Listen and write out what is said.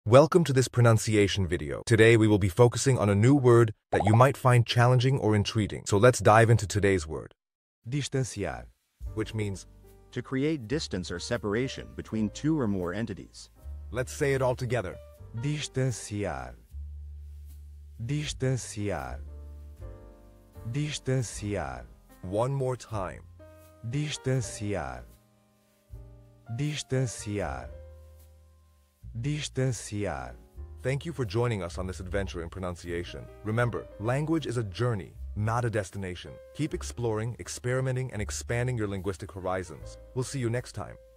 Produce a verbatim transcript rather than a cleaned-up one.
Welcome to this pronunciation video. Today we will be focusing on a new word that you might find challenging or intriguing. So let's dive into today's word, Distanciar. which means, To create distance or separation between two or more entities. let's say it all together. Distanciar. Distanciar. Distanciar. One more time. Distanciar. Distanciar. Distanciar. Thank you for joining us on this adventure in pronunciation. Remember, language is a journey, not a destination. Keep exploring, experimenting, and expanding your linguistic horizons. We'll see you next time.